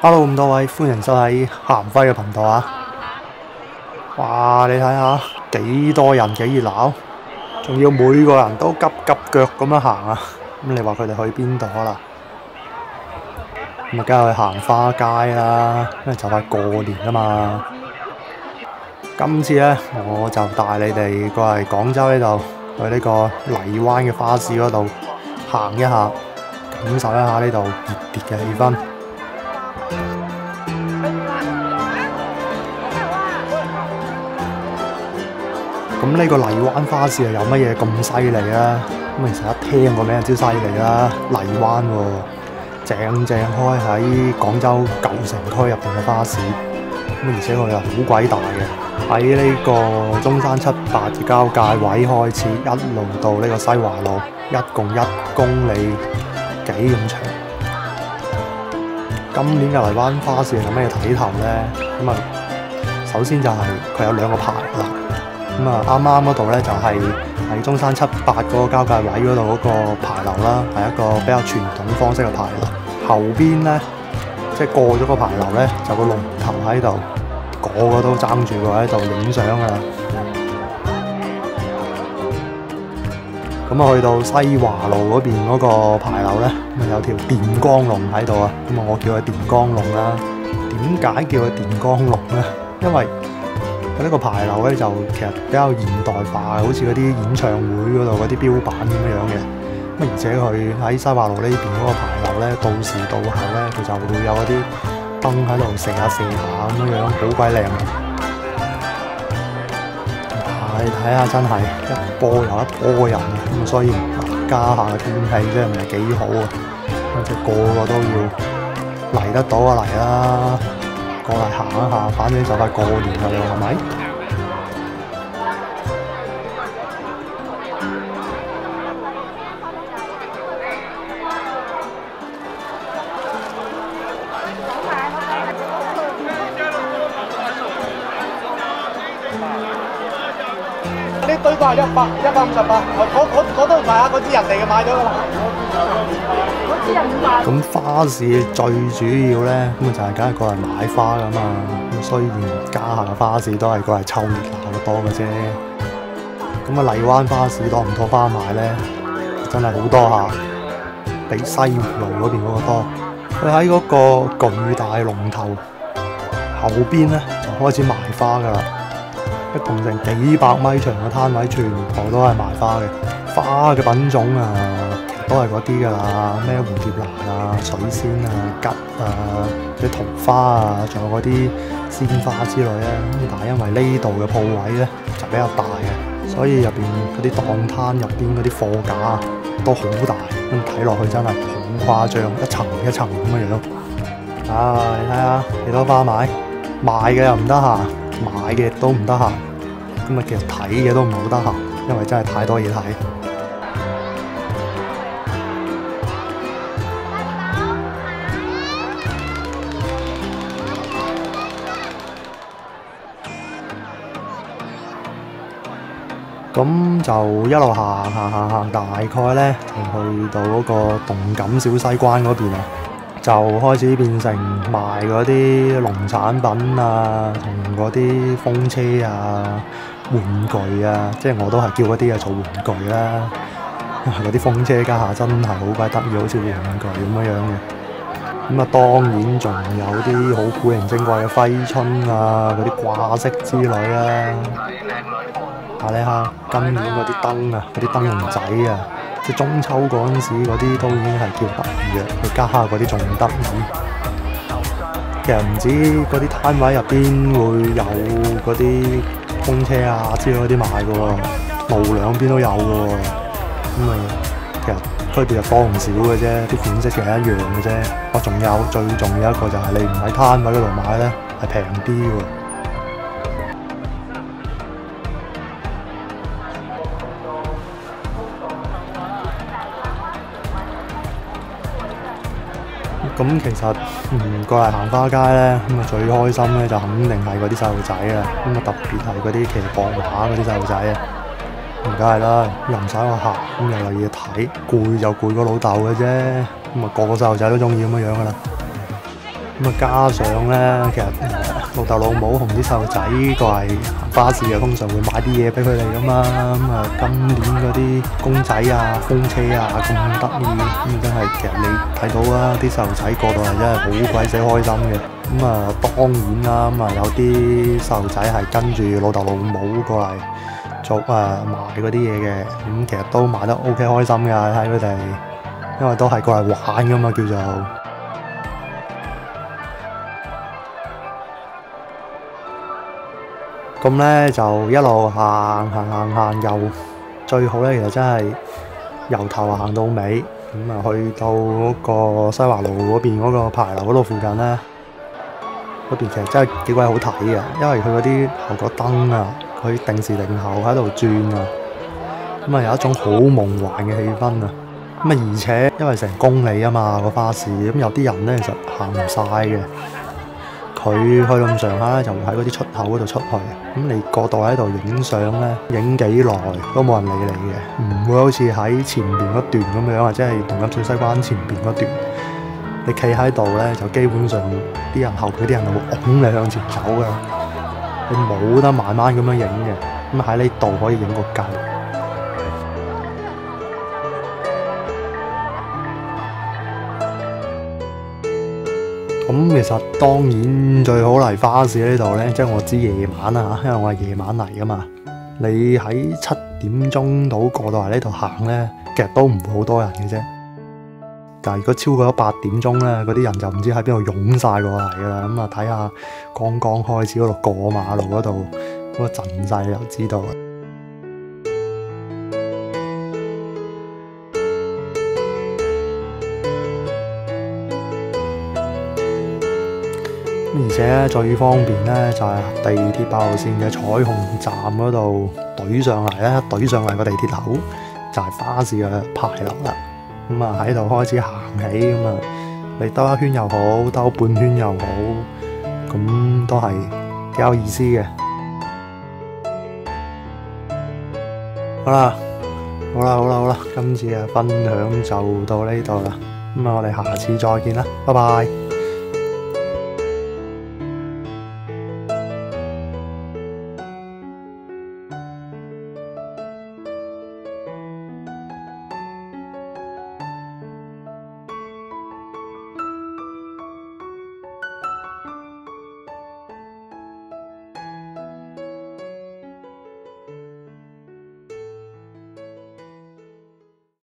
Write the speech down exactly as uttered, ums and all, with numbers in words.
Hello 咁多位，歡迎收睇鹹輝嘅頻道啊！哇，你睇下幾多人幾熱鬧，仲要每個人都急急腳咁樣行啊！咁你話佢哋去邊度啊？咁啊，梗係去行花街啦，因為就快過年啊嘛。今次呢，我就帶你哋過嚟廣州呢度，去呢個荔灣嘅花市嗰度行一下，感受一下呢度熱烈嘅氣氛。咁呢個荔灣花市係有乜嘢咁犀利啊？咁其實一聽個名就知犀利啦，荔灣喎、啊，正正開喺廣州舊城區入邊嘅花市。咁而且佢又好鬼大嘅，喺呢個中山七八嘅交界位開始，一路到呢個西華路，一共一公里幾咁長。今年嘅荔灣花市有咩睇頭呢？咁啊，首先就係佢有兩個牌樓。咁啊，啱啱嗰度咧就係喺中山七八嗰個交界位嗰度嗰個牌樓啦，係一個比較傳統方式嘅牌樓。後邊咧，即係過咗個牌樓咧，就有個龍頭喺度，個個都爭住個喺度影相噶啦。咁啊，去到西華路嗰邊嗰個牌樓咧，咁啊有條電光龍喺度啊，咁啊我叫佢電光龍啦。點解叫佢電光龍咧？因為佢呢個牌樓咧就其實比較現代化，好似嗰啲演唱會嗰度嗰啲標板咁樣嘅。咁而且佢喺西華路呢邊嗰個牌樓咧，到時到後咧，佢就會有嗰啲燈喺度射下射下咁樣樣，好鬼靚。你睇下真係一波又一波人啊！咁所以家下嘅天氣真係唔係幾好啊！咁即係個個都要嚟得到啊嚟啦！過嚟行一下，反正就快過年啦，你話係咪？ 呢堆都係一百一百五十八，嗰嗰嗰都唔係啊，嗰支人哋嘅買咗㗎啦。 咁花市最主要咧，咁就係梗係過嚟買花噶嘛。咁雖然家下嘅花市都係過嚟湊熱鬧嘅多嘅啫。咁啊，荔灣花市多唔多花買咧？真係好多下，比西湖路嗰邊嗰個多。佢喺嗰個巨大龍頭後邊咧，就開始賣花噶啦。一共成幾百米長嘅攤位，全部都係賣花嘅。花嘅品種啊，都係嗰啲㗎啦，咩蝴蝶蘭啊、水仙啊、桔啊、啲桃花啊，仲有嗰啲鮮花之類咧。咁但係因為呢度嘅鋪位咧就比較大嘅，所以入邊嗰啲檔攤入邊嗰啲貨架都好大，咁睇落去真係好誇張，一層一層咁嘅樣。啊，你睇下幾多花買，賣嘅又唔得閒，買嘅都唔得閒。咁啊，其實睇嘅都唔好得閒，因為真係太多嘢睇。咁就一路行行行行，大概咧就去到嗰個動感小西關嗰邊啊，就開始變成賣嗰啲農產品啊，同嗰啲風車啊、玩具啊，即係我都係叫嗰啲啊做玩具啦。嗰啲風車家下真係好鬼得意，好似玩具咁樣樣嘅。咁啊，當然仲有啲好古靈精怪嘅揮春啊，嗰啲掛飾之類啦。睇下今年嗰啲燈啊，嗰啲燈籠仔啊，即係中秋嗰陣時嗰啲都已經係叫得意嘅，佢家下嗰啲仲得意。其實唔止嗰啲攤位入邊會有嗰啲風車啊之類嗰啲賣嘅喎，路兩邊都有嘅喎。咁啊，其實區別就多唔少嘅啫，啲款式其實一樣嘅啫。我仲有最重要一個就係你唔喺攤位嗰度買咧，係平啲嘅。咁其實唔過嚟行花街咧，咁啊最開心咧就肯定係嗰啲細路仔啊！咁啊特別係嗰啲騎膊馬嗰啲細路仔啊，咁梗係啦，又唔使我行，咁又有嘢睇，攰就攰個老豆嘅啫。咁啊個個細路仔都中意咁樣樣噶啦。 咁啊，加上咧，其實老豆老母同啲細路仔過嚟行花市啊，通常會買啲嘢俾佢哋噶嘛。咁啊，今年嗰啲公仔啊、風車啊咁得意，咁真係其實你睇到啊，啲細路仔過到嚟真係好鬼死開心嘅。咁啊，當然啦，咁啊有啲細路仔係跟住老豆老母過嚟做誒買嗰啲嘢嘅，咁其實都買得 OK 開心㗎，睇佢哋，因為都係過嚟玩噶嘛，叫做。咁咧就一路行行行行，又最好咧，其實真係由頭行到尾，咁啊去到嗰個西華路嗰邊嗰個牌樓嗰度附近咧，嗰邊其實真係幾鬼好睇嘅，因為佢嗰啲後角燈啊，佢定時定候喺度轉啊，咁啊有一種好夢幻嘅氣氛啊。咁啊而且因為成公里啊嘛個花市，咁有啲人咧其實行唔晒嘅。佢去到咁上下咧，就會喺嗰啲出口嗰度出去。咁你過度喺度影相咧，影幾耐都冇人理你嘅，唔會好似喺前邊嗰段咁樣，或者係動感小西關前邊嗰段，你企喺度咧，就基本上啲人後邊啲人就會拱你向前走㗎，你冇得慢慢咁樣影嘅。咁喺呢度可以影個夠。咁其實當然最好嚟花市呢度呢，即係我知夜晚啊，因為我係夜晚嚟噶嘛。你喺七點鐘到過到嚟呢度行呢，其實都唔會好多人嘅啫。但係如果超過咗八點鐘呢，嗰啲人就唔知喺邊度湧晒過嚟噶啦。咁啊睇下剛剛開始嗰度過馬路嗰度嗰個陣勢就知道啦。而且最方便咧，就係地鐵八號線嘅彩虹站嗰度懟上嚟咧，懟上嚟個地鐵口就係花市嘅牌樓啦。咁啊喺度開始行起，咁啊你兜一圈又好，兜半圈又好，咁都係幾有意思嘅。好啦，好啦，好啦，好啦，今次嘅分享就到呢度啦。咁啊，我哋下次再見啦，拜拜。